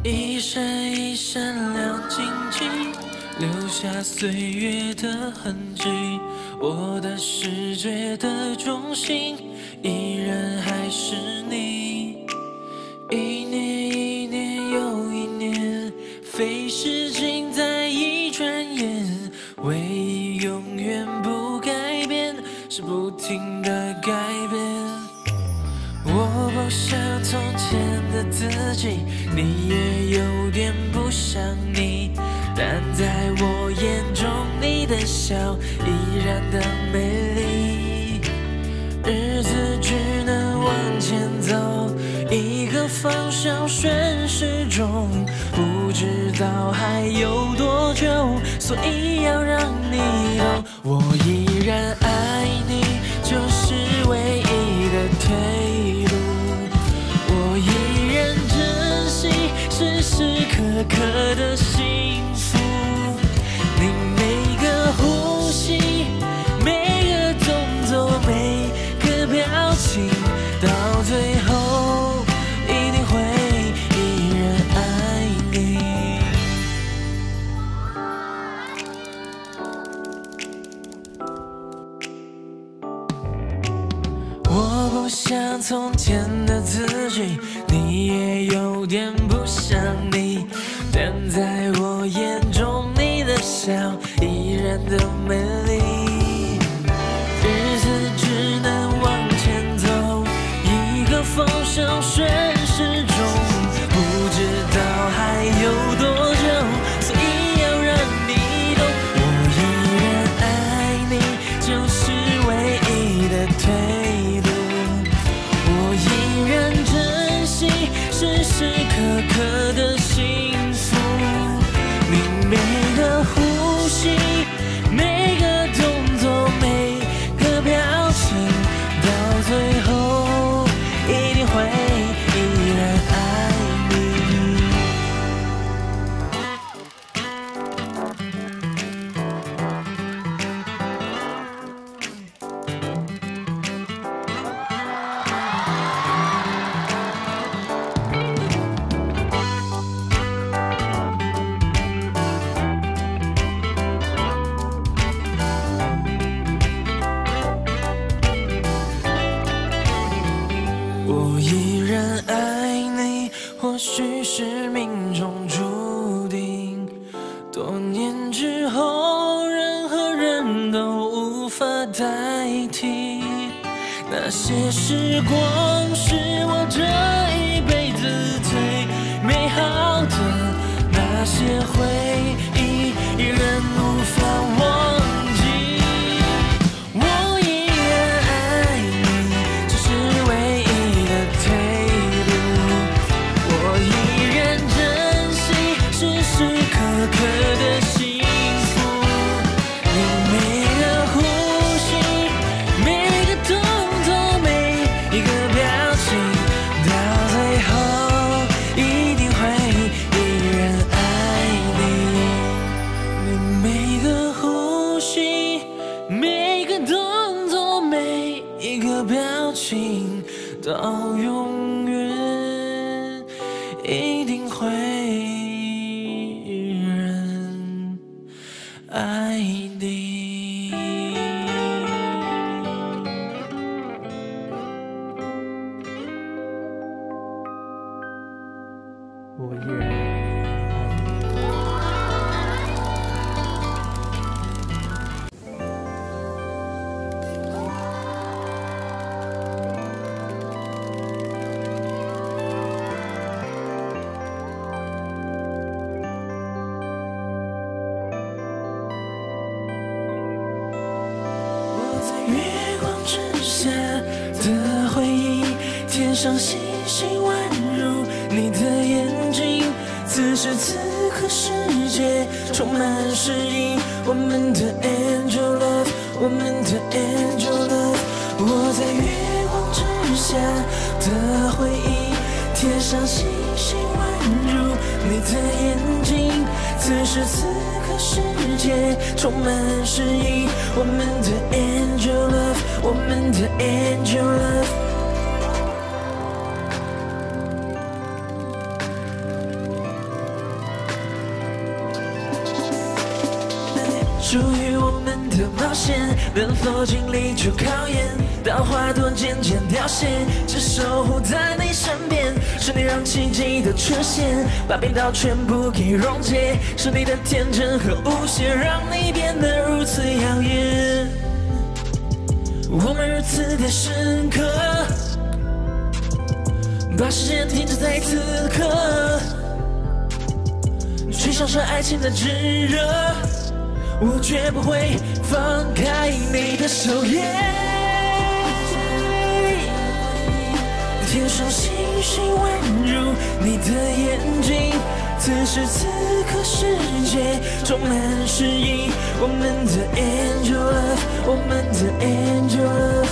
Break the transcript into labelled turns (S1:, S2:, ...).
S1: 一闪一闪亮晶晶，留下岁月的痕迹。我的视觉的中心，依然还是你。一年一年又一年，飞逝尽在一转眼。唯一永远不改变，是不停的改变。我不像从前的自己，你也有点不像你，但在我眼中，你的笑依然的美丽。日子只能往前走，一个方向顺时钟，不知道还有多久，所以要让你懂，我依然爱你，就是唯一的退路。我依然珍惜时时刻刻的幸福，你每个呼吸，每个动作，每个表情，到最后一定会依然爱你。我不像从前的自己，你也有点不像你，但在我眼中，你的笑依然的美丽。日子只能往前走，一个方向顺时钟，不知道还有多久，所以要让你懂，我依然爱你，就是唯一的退路。我依然珍惜时时刻刻的幸福，你每个呼吸，每个动作，每个表情，到最后一定会依然爱你。我依然爱你，或许是命中注定。多年之后，任何人都无法代替。那些时光是我这一辈子最美好的，那些回忆依然无法忘记。我依然爱你，这是唯一的退路。我依然珍惜时时刻刻的幸福，你每个呼吸，每个动作，每一个表情，到最后一定会依然爱你。你每个呼吸，每个动作，每一个表情，到永远一定会依然爱你。
S2: 我依然爱你。
S1: 我在月光之下的回忆，天上星星宛如你的眼睛。此时此刻，世界充满诗意。我们的 angel love， 我们的 angel love。我在月光之下的回忆，天上星星宛如你的眼睛。此时此刻，世界充满诗意。我们的 angel love， 我们的 angel love。 属于我们的冒险，能否经历住考验？当花朵渐渐凋谢，只守护在你身边。是你让奇迹的出现，把冰岛全部给溶解。是你的天真和无邪，让你变得如此耀眼。我们如此的深刻，把时间停止在此刻，去享受爱情的炙热。我绝不会放开你的手。天上星星宛如你的眼睛，此时此刻世界充满诗意。我们的 angel love， 我们的 angel love。